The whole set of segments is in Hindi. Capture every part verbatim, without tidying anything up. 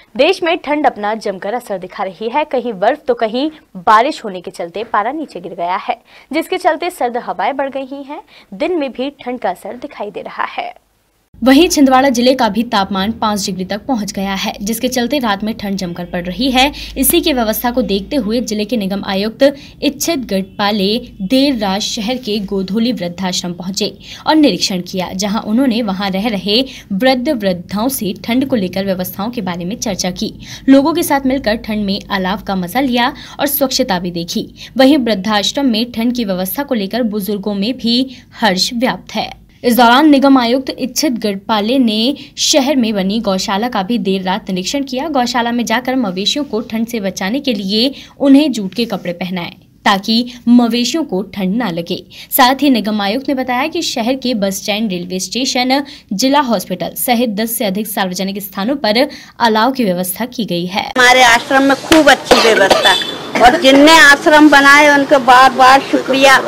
देश में ठंड अपना जमकर असर दिखा रही है। कहीं बर्फ तो कहीं बारिश होने के चलते पारा नीचे गिर गया है, जिसके चलते सर्द हवाएं बढ़ गई हैं। दिन में भी ठंड का असर दिखाई दे रहा है। वहीं छिंदवाड़ा जिले का भी तापमान पाँच डिग्री तक पहुंच गया है, जिसके चलते रात में ठंड जमकर पड़ रही है। इसी की व्यवस्था को देखते हुए जिले के निगम आयुक्त इच्छित गढ़पाले देर रात शहर के गोधोली वृद्धाश्रम पहुंचे और निरीक्षण किया, जहां उन्होंने वहां रह रहे वृद्ध वृद्धाओं से ठंड को लेकर व्यवस्थाओं के बारे में चर्चा की। लोगों के साथ मिलकर ठंड में अलाव का मजा लिया और स्वच्छता भी देखी। वहीं वृद्धाश्रम में ठंड की व्यवस्था को लेकर बुजुर्गों में भी हर्ष व्याप्त है। इस दौरान निगम आयुक्त इच्छित गढ़पाले ने शहर में बनी गौशाला का भी देर रात निरीक्षण किया। गौशाला में जाकर मवेशियों को ठंड से बचाने के लिए उन्हें जूट के कपड़े पहनाए ताकि मवेशियों को ठंड न लगे। साथ ही निगम आयुक्त ने बताया कि शहर के बस स्टैंड, रेलवे स्टेशन, जिला हॉस्पिटल सहित दस से अधिक सार्वजनिक स्थानों पर अलाव की व्यवस्था की गई है। हमारे आश्रम में खूब अच्छी व्यवस्था और जिनने आश्रम बनाए उनका बार बार शुक्रिया।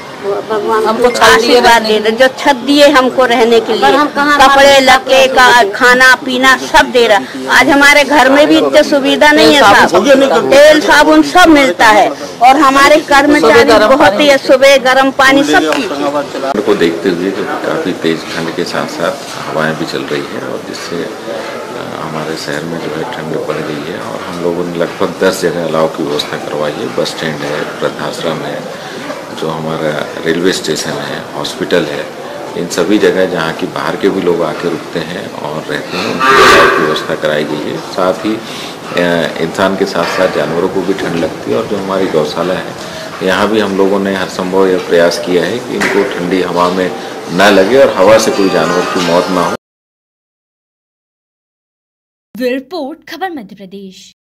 भगवान हमको आशीर्वाद दे दे, जो छत दिए हमको रहने के लिए, कपड़े लत्ते का खाना पीना सब दे रहा। आज हमारे घर में भी इतनी सुविधा नहीं है, साहब तेल साबुन सब मिलता है और हमारे कर्मचारी बहुत ही सुबह गर्म पानी सब ठंड को देखते हुए काफी तेज ठंड के साथ साथ हवाएं भी चल रही है और जिससे हमारे शहर में जो है ठंड बढ़ गई है और हम लोगों ने लगभग दस जगह अलाव की व्यवस्था करवाई है। बस स्टैंड है, वृद्धाश्रम है, जो हमारा रेलवे स्टेशन है, हॉस्पिटल है, इन सभी जगह जहाँ की बाहर के भी लोग आके रुकते हैं और रहते हैं, उनकी अलाव की व्यवस्था कराई गई है। साथ ही इंसान के साथ साथ जानवरों को भी ठंड लगती है और जो हमारी गौशाला है यहाँ भी हम लोगों ने हर संभव यह प्रयास किया है कि इनको ठंडी हवा में न लगे और हवा से कोई जानवर की मौत ना हो। रिपोर्ट खबर मध्य प्रदेश।